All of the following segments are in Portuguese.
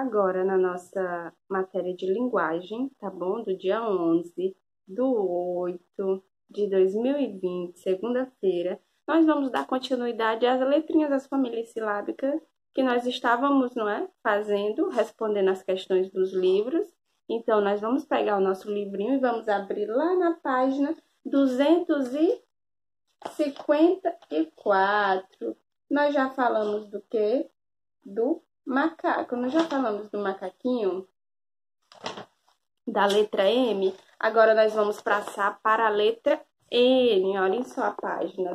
agora na nossa matéria de linguagem, tá bom? Do dia 11/8/2020, segunda-feira. Nós vamos dar continuidade às letrinhas das famílias silábicas que nós estávamos, não é? Fazendo, respondendo as questões dos livros. Então, nós vamos pegar o nosso livrinho e vamos abrir lá na página 254. Nós já falamos do quê? Do macaco. Nós já falamos do macaquinho, da letra M. Agora nós vamos passar para a letra N. Olhem só a página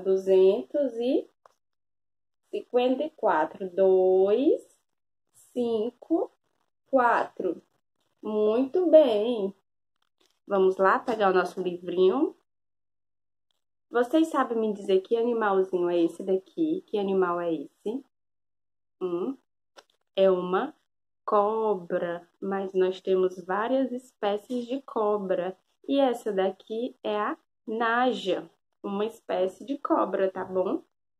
254. 2, 5, 4. Muito bem. Vamos lá pegar o nosso livrinho. Vocês sabem me dizer que animalzinho é esse daqui? Que animal é esse? É uma cobra, mas nós temos várias espécies de cobra. E essa daqui é a naja, uma espécie de cobra, tá bom?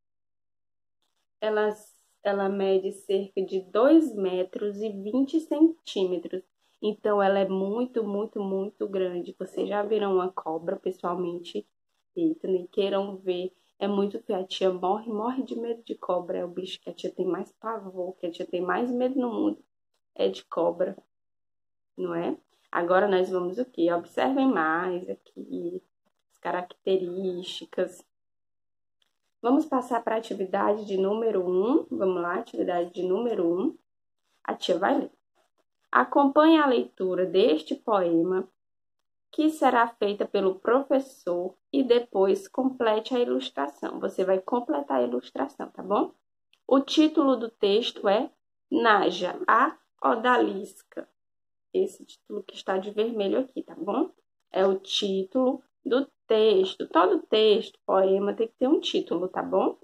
Ela mede cerca de 2,20 metros. Então, ela é muito, muito, muito grande. Vocês já viram uma cobra pessoalmente? Eita, nem queiram ver. É muito feio. A tia morre de medo de cobra. É o bicho que a tia tem mais pavor, que a tia tem mais medo no mundo. É de cobra, não é? Agora nós vamos o quê? Observem mais aqui as características. Vamos passar para a atividade de número 1. Vamos lá, atividade de número 1. A tia vai ler. Acompanhe a leitura deste poema, que será feita pelo professor, e depois complete a ilustração. Você vai completar a ilustração, tá bom? O título do texto é Naja, a odalisca. Esse título que está de vermelho aqui, tá bom? É o título do texto. Todo texto, poema, tem que ter um título, tá bom?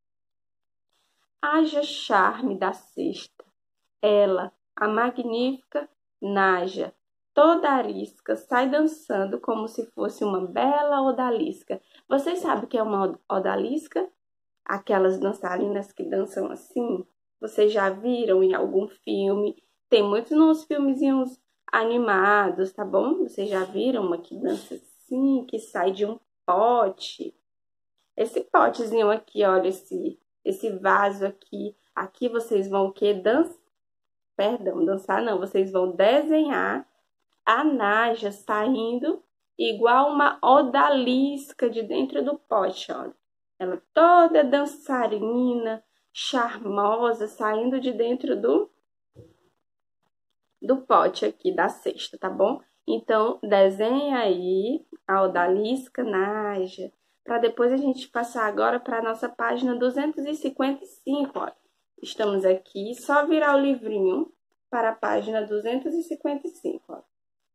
Haja charme da cesta, ela, a magnífica Naja, toda arisca, sai dançando como se fosse uma bela odalisca. Vocês sabem o que é uma odalisca? Aquelas dançarinas que dançam assim? Vocês já viram em algum filme? Tem muitos nos filmezinhos animados, tá bom? Vocês já viram uma que dança assim, que sai de um pote? Esse potezinho aqui, olha, esse vaso aqui. Aqui vocês vão o quê? Dançar não. Vocês vão desenhar a Naja saindo igual uma odalisca de dentro do pote, olha. Ela toda dançarina, charmosa, saindo de dentro do pote aqui, da cesta, tá bom? Então, desenha aí a odalisca Naja, para depois a gente passar agora para a nossa página 255, olha. Estamos aqui, só virar o livrinho para a página 255, ó.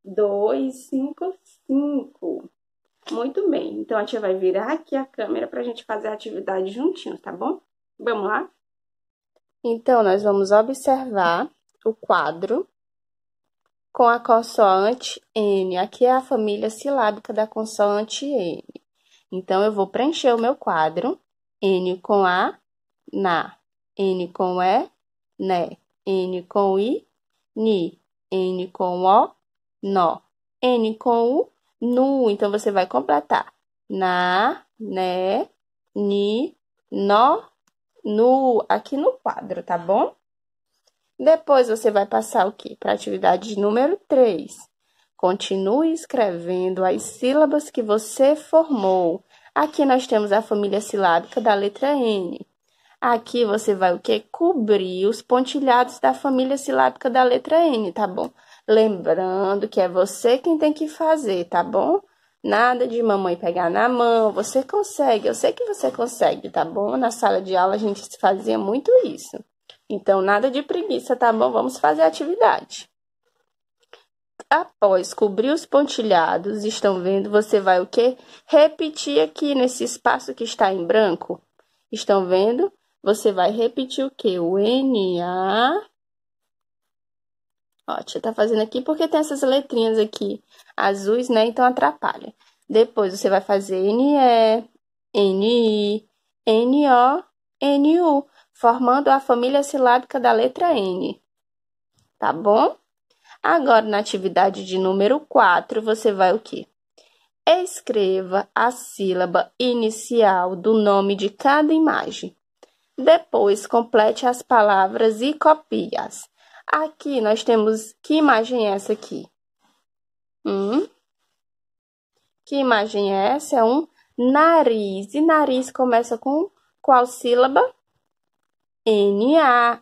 255. Muito bem, então a tia vai virar aqui a câmera para a gente fazer a atividade juntinhos, tá bom? Vamos lá? Então, nós vamos observar o quadro com a consoante N. Aqui é a família silábica da consoante N. Então, eu vou preencher o meu quadro. N com A, na. N com E, né. N com I, ni. N com O, nó. N com U, nu. Então, você vai completar. Na, né, ni, nó, nu. Aqui no quadro, tá bom? Depois, você vai passar o quê? Para a atividade número 3. Continue escrevendo as sílabas que você formou. Aqui nós temos a família silábica da letra N. Aqui você vai o quê? Cobrir os pontilhados da família silábica da letra N, tá bom? Lembrando que é você quem tem que fazer, tá bom? Nada de mamãe pegar na mão, você consegue, eu sei que você consegue, tá bom? Na sala de aula a gente fazia muito isso. Então, nada de preguiça, tá bom? Vamos fazer a atividade. Após cobrir os pontilhados, estão vendo? Você vai o quê? Repetir aqui nesse espaço que está em branco. Estão vendo? Você vai repetir o quê? O N-A... Ó, a tia tá fazendo aqui porque tem essas letrinhas aqui azuis, né? Então, atrapalha. Depois, você vai fazer N-E, N-I, N-O, N-U, formando a família silábica da letra N. tá bom? Agora, na atividade de número 4, você vai o quê? Escreva a sílaba inicial do nome de cada imagem. Depois, complete as palavras e copie-as. Aqui, nós temos... Que imagem é essa aqui? Que imagem é essa? É um nariz. E nariz começa com qual sílaba? N-A.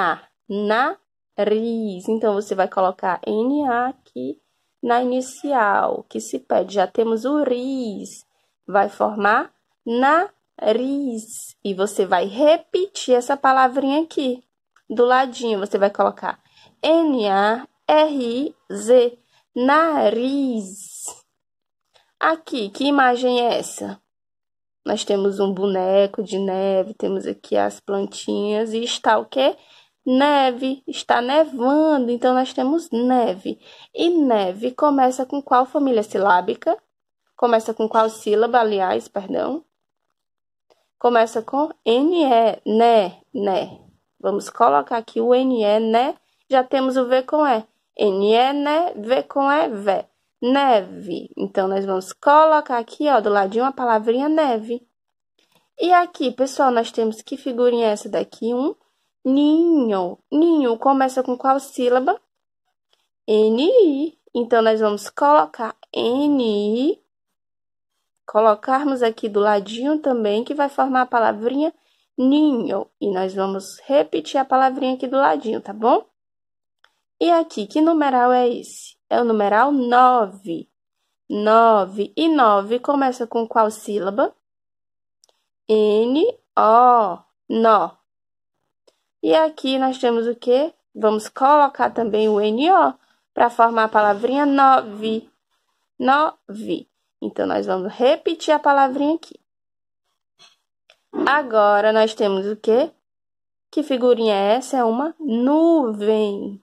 Nariz. Então, você vai colocar N-A aqui na inicial, que se pede. Já temos o riz. Vai formar nariz. E você vai repetir essa palavrinha aqui. Do ladinho, você vai colocar N-A-R-I-Z. Nariz. Aqui, que imagem é essa? Nós temos um boneco de neve, temos aqui as plantinhas e está o quê? Neve, está nevando, então nós temos neve. E neve começa com qual família silábica? Começa com qual sílaba, aliás, perdão? Começa com N-E, né. Vamos colocar aqui o N-E, né? Já temos o V com E. N-E, né, V com E, vé. Neve. Então, nós vamos colocar aqui, ó, do ladinho a palavrinha neve. E aqui, pessoal, nós temos que figurinha é essa daqui? Um ninho. Ninho começa com qual sílaba? N-I. Então, nós vamos colocar N-I. Colocarmos aqui do ladinho também, que vai formar a palavrinha ninho. E nós vamos repetir a palavrinha aqui do ladinho, tá bom? E aqui, que numeral é esse? É o numeral 9. 9. E 9 começa com qual sílaba? N-O. Nó. E aqui nós temos o quê? Vamos colocar também o N-O para formar a palavrinha 9. 9. Então, nós vamos repetir a palavrinha aqui. Agora, nós temos o quê? Que figurinha é essa? É uma nuvem.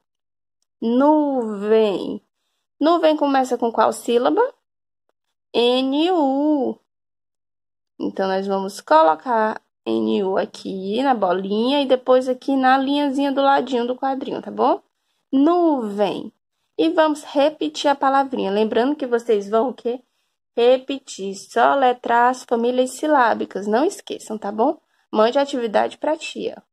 Nuvem. Nuvem começa com qual sílaba? N-U. Então, nós vamos colocar N-U aqui na bolinha e depois aqui na linhazinha do ladinho do quadrinho, tá bom? Nuvem. E vamos repetir a palavrinha. Lembrando que vocês vão o quê? Repetir, soletrar as famílias silábicas. Não esqueçam, tá bom? Mande a atividade pra tia.